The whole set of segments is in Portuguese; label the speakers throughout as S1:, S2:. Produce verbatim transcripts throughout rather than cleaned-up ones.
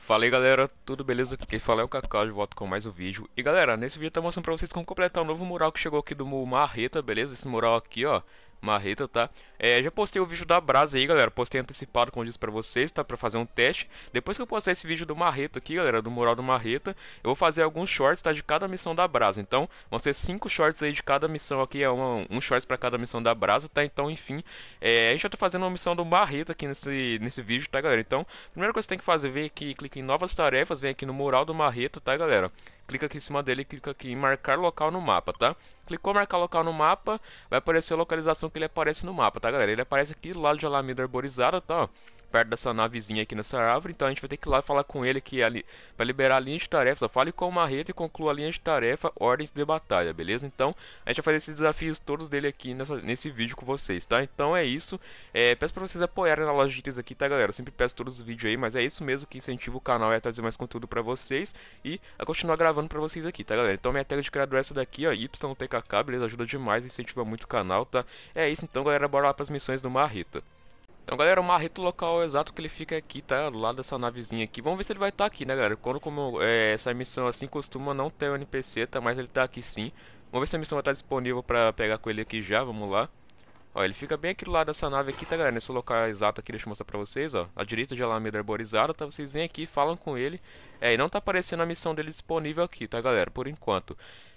S1: Fala aí galera, tudo beleza? Aqui quem fala é o Kaká, de volta com mais um vídeo. E galera, nesse vídeo eu tô mostrando pra vocês como completar o novo mural que chegou aqui do Marreta, beleza? Esse mural aqui, ó, Marreta, tá? É, já postei o vídeo da Brasa aí, galera, postei antecipado, como eu disse pra vocês, tá? Pra fazer um teste. Depois que eu postar esse vídeo do Marreta aqui, galera, do mural do Marreta, eu vou fazer alguns shorts, tá? De cada missão da Brasa. Então, vão ser cinco shorts aí de cada missão aqui, é uma, um shorts pra cada missão da Brasa, tá? Então, enfim, é, a gente já tá fazendo uma missão do Marreta aqui nesse, nesse vídeo, tá, galera? Então, primeira coisa que você tem que fazer, vem aqui, clica em novas tarefas, vem aqui no mural do Marreta, tá, galera? Clica aqui em cima dele, clica aqui em marcar local no mapa, tá? Clicou marcar local no mapa, vai aparecer a localização que ele aparece no mapa, tá, galera? Ele aparece aqui do lado de Alameda Arborizada, tá, ó, perto dessa navezinha aqui nessa árvore. Então a gente vai ter que ir lá e falar com ele que ali para liberar a linha de tarefa. Só fale com o Marreta e conclua a linha de tarefa, ordens de batalha, beleza? Então a gente vai fazer esses desafios todos dele aqui nessa, nesse vídeo com vocês, tá? Então é isso. É, peço para vocês apoiarem na loja de itens aqui, tá, galera? Eu sempre peço todos os vídeos aí, mas é isso mesmo que incentiva o canal a trazer mais conteúdo para vocês e a continuar gravando para vocês aqui, tá, galera? Então minha tag de criador é essa daqui, ó, Y T K K, beleza? Ajuda demais, incentiva muito o canal, tá? É isso então, galera, bora lá para as missões do Marreta. Então, galera, o Marreta, o local exato que ele fica aqui, tá? Do lado dessa navezinha aqui. Vamos ver se ele vai estar aqui, né, galera? Quando como é, essa missão assim costuma não ter o N P C, tá? Mas ele tá aqui sim. Vamos ver se a missão vai estar disponível pra pegar com ele aqui já. Vamos lá. Ó, ele fica bem aqui do lado dessa nave aqui, tá, galera? Nesse local exato aqui, deixa eu mostrar pra vocês, ó. À direita de Alameda Arborizada, tá? Vocês vêm aqui, falam com ele. É, e não tá aparecendo a missão dele disponível aqui, tá, galera? Por enquanto.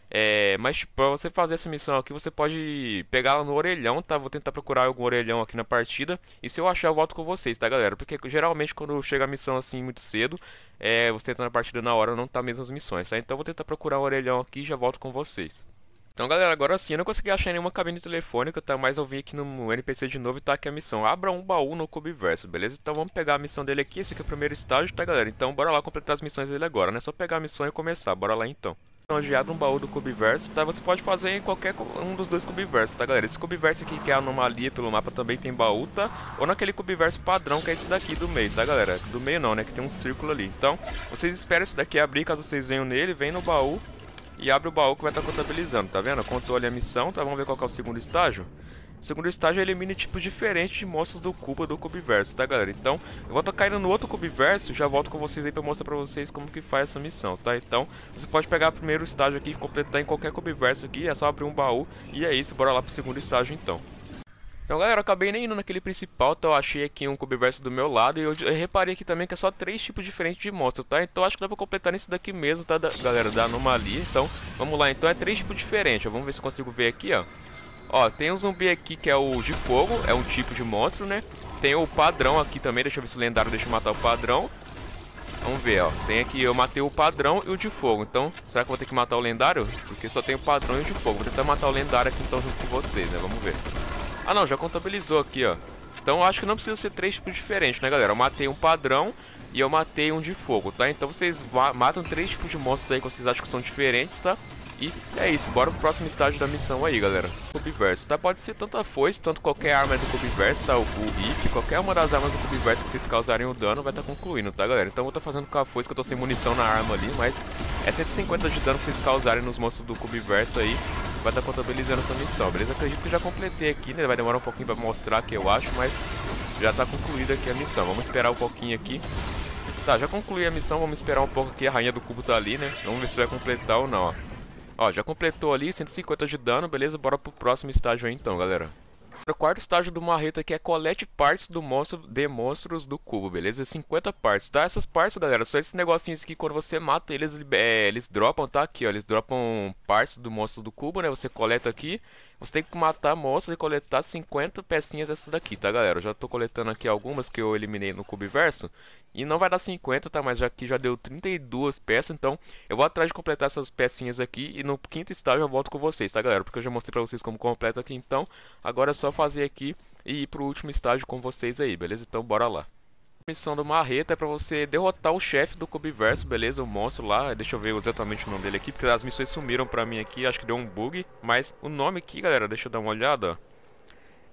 S1: É, mas tipo, pra você fazer essa missão aqui, você pode pegar ela no orelhão, tá? Vou tentar procurar algum orelhão aqui na partida. E se eu achar, eu volto com vocês, tá, galera? Porque geralmente quando chega a missão assim muito cedo, é, você entra na partida na hora, não tá mesmo as missões, tá? Então eu vou tentar procurar um orelhão aqui e já volto com vocês. Então, galera, agora sim, eu não consegui achar nenhuma cabine telefônica, tá? Mas eu vim aqui no N P C de novo e tá aqui a missão. Abra um baú no Cubiverso, beleza? Então vamos pegar a missão dele aqui, esse aqui é o primeiro estágio, tá, galera? Então bora lá completar as missões dele agora, né? Só pegar a missão e começar, bora lá então. Onde abre um baú do Cubiverso, tá? Você pode fazer em qualquer um dos dois Cubiversos, tá, galera? Esse Cubiverso aqui, que é a anomalia pelo mapa, também tem baú, tá? Ou naquele Cubiverso padrão, que é esse daqui do meio, tá, galera? Do meio não, né? Que tem um círculo ali. Então, vocês esperam esse daqui abrir, caso vocês venham nele, vem no baú e abre o baú que vai estar contabilizando, tá vendo? Contou ali a missão, tá? Vamos ver qual que é o segundo estágio. O segundo estágio elimina tipos diferentes de monstros do cubo do Cubiverso, tá, galera? Então, eu vou tocar indo no outro Cubiverso e já volto com vocês aí pra mostrar pra vocês como que faz essa missão, tá? Então, você pode pegar o primeiro estágio aqui e completar em qualquer Cubiverso aqui, é só abrir um baú e é isso, bora lá pro segundo estágio então. Então, galera, eu acabei nem indo naquele principal, então eu achei aqui um Cubiverso do meu lado e eu, eu reparei aqui também que é só três tipos diferentes de monstro, tá? Então acho que dá pra completar nesse daqui mesmo, tá, da, galera, da anomalia. Então, vamos lá, então é três tipos diferentes, ó, vamos ver se eu consigo ver aqui, ó. Ó, tem um zumbi aqui que é o de fogo, é um tipo de monstro, né? Tem o padrão aqui também, deixa eu ver se o lendário deixa eu matar o padrão. Vamos ver, ó, tem aqui, eu matei o padrão e o de fogo, então, será que eu vou ter que matar o lendário? Porque só tem o padrão e o de fogo, vou tentar matar o lendário aqui então junto com vocês, né? Vamos ver. Ah não, já contabilizou aqui, ó. Então eu acho que não precisa ser três tipos diferentes, né, galera? Eu matei um padrão e eu matei um de fogo, tá? Então vocês matam três tipos de monstros aí que vocês acham que são diferentes, tá? E é isso, bora pro próximo estágio da missão aí, galera. Cubiverso, tá? Pode ser tanto a foice, tanto qualquer arma do Cubiverso, tá? O, o rifle, qualquer uma das armas do Cubiverso que vocês causarem o dano vai estar tá concluindo, tá, galera? Então eu vou estar tá fazendo com a foice, que eu tô sem munição na arma ali, mas é cento e cinquenta de dano que vocês causarem nos monstros do Cubiverso aí, vai estar tá contabilizando essa missão, beleza? Acredito que já completei aqui, né? Vai demorar um pouquinho pra mostrar aqui, eu acho, mas já tá concluída aqui a missão. Vamos esperar um pouquinho aqui. Tá, já concluí a missão, vamos esperar um pouco aqui, a rainha do cubo tá ali, né? Vamos ver se vai completar ou não, ó. Ó, já completou ali, cento e cinquenta de dano, beleza? Bora pro próximo estágio aí então, galera. O quarto estágio do Marreta aqui é colete partes do monstro de monstros do cubo, beleza? cinquenta partes, tá? Essas partes, galera, só esses negocinhos aqui, quando você mata eles, é, eles dropam, tá? Aqui, ó, eles dropam partes do monstro do cubo, né? Você coleta aqui, você tem que matar monstros e coletar cinquenta pecinhas dessas daqui, tá, galera? Eu já tô coletando aqui algumas que eu eliminei no Cubiverso. E não vai dar cinquenta, tá? Mas já aqui já deu trinta e duas peças, então eu vou atrás de completar essas pecinhas aqui. E no quinto estágio eu volto com vocês, tá, galera? Porque eu já mostrei pra vocês como completa aqui, então agora é só fazer aqui e ir pro último estágio com vocês aí, beleza? Então bora lá. A missão do Marreta é pra você derrotar o chefe do Cubiverso, beleza? O monstro lá, deixa eu ver exatamente o nome dele aqui, porque as missões sumiram pra mim aqui, acho que deu um bug. Mas o nome aqui, galera, deixa eu dar uma olhada, ó.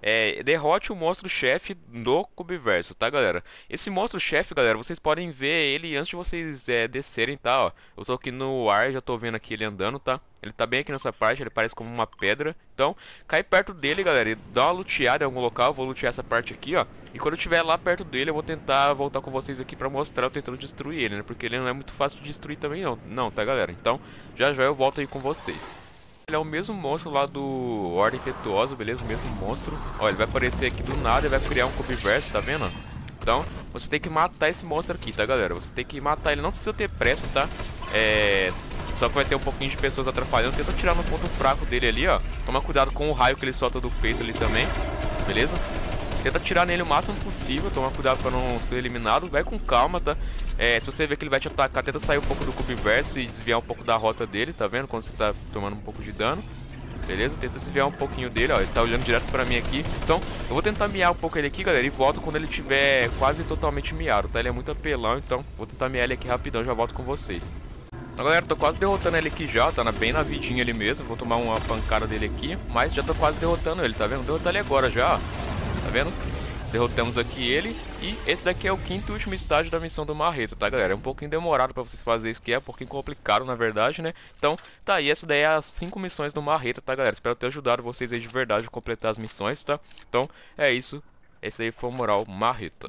S1: é, derrote o monstro-chefe no Cubiverso, tá, galera? Esse monstro-chefe, galera, vocês podem ver ele antes de vocês é, descerem, tá, ó. Eu tô aqui no ar, já tô vendo aqui ele andando, tá? Ele tá bem aqui nessa parte, ele parece como uma pedra. Então, cai perto dele, galera, e dá uma luteada em algum local. Eu vou lutear essa parte aqui, ó. E quando eu estiver lá perto dele, eu vou tentar voltar com vocês aqui pra mostrar eu tentando destruir ele, né? Porque ele não é muito fácil de destruir também, não. Não, tá, galera? Então, já já eu volto aí com vocês. Ele é o mesmo monstro lá do Ordem Impetuosa, beleza? O mesmo monstro. Ó, ele vai aparecer aqui do nada e vai criar um Cubiverso, tá vendo? Então, você tem que matar esse monstro aqui, tá, galera? Você tem que matar ele, não precisa ter pressa, tá? É... Só que vai ter um pouquinho de pessoas atrapalhando. Tenta tirar no ponto fraco dele ali, ó. Toma cuidado com o raio que ele solta do peito ali também, beleza? Tenta atirar nele o máximo possível, toma cuidado para não ser eliminado. Vai com calma, tá? É, se você ver que ele vai te atacar, tenta sair um pouco do Cubiverso e desviar um pouco da rota dele, tá vendo? Quando você tá tomando um pouco de dano. Beleza? Tenta desviar um pouquinho dele, ó. Ele tá olhando direto pra mim aqui. Então, eu vou tentar miar um pouco ele aqui, galera. E volto quando ele tiver quase totalmente miado, tá? Ele é muito apelão, então vou tentar miar ele aqui rapidão, já volto com vocês. Então, galera, tô quase derrotando ele aqui já, tá na, bem na vidinha ali mesmo. Vou tomar uma pancada dele aqui, mas já tô quase derrotando ele, tá vendo? Derrotar ele agora já, ó. Tá vendo? Derrotamos aqui ele. E esse daqui é o quinto e último estágio da missão do Marreta, tá, galera? É um pouquinho demorado pra vocês fazerem isso, que é um pouquinho complicado, na verdade, né? Então, tá aí, essa daí é as cinco missões do Marreta, tá, galera? Espero ter ajudado vocês aí de verdade a completar as missões, tá? Então, é isso. Esse aí foi o Mural Marreta.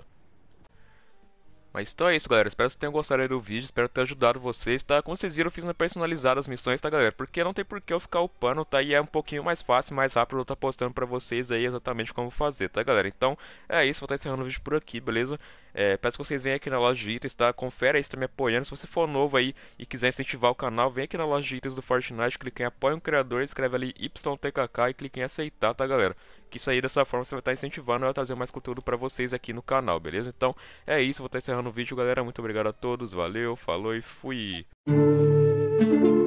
S1: Mas então é isso, galera. Espero que vocês tenham gostado aí do vídeo. Espero ter ajudado vocês, tá? Como vocês viram, eu fiz na personalizada as missões, tá, galera? Porque não tem por que eu ficar upando, tá? E é um pouquinho mais fácil, mais rápido eu estar postando pra vocês aí exatamente como fazer, tá, galera? Então é isso. Vou estar encerrando o vídeo por aqui, beleza? É, peço que vocês venham aqui na loja de itens, tá? Confere aí se tá me apoiando. Se você for novo aí e quiser incentivar o canal, vem aqui na loja de itens do Fortnite, clique em apoio um criador, escreve ali Y T K K e clique em aceitar, tá, galera? Que isso aí, dessa forma, você vai estar incentivando a trazer mais conteúdo pra vocês aqui no canal, beleza? Então, é isso, vou estar encerrando o vídeo, galera. Muito obrigado a todos, valeu, falou e fui!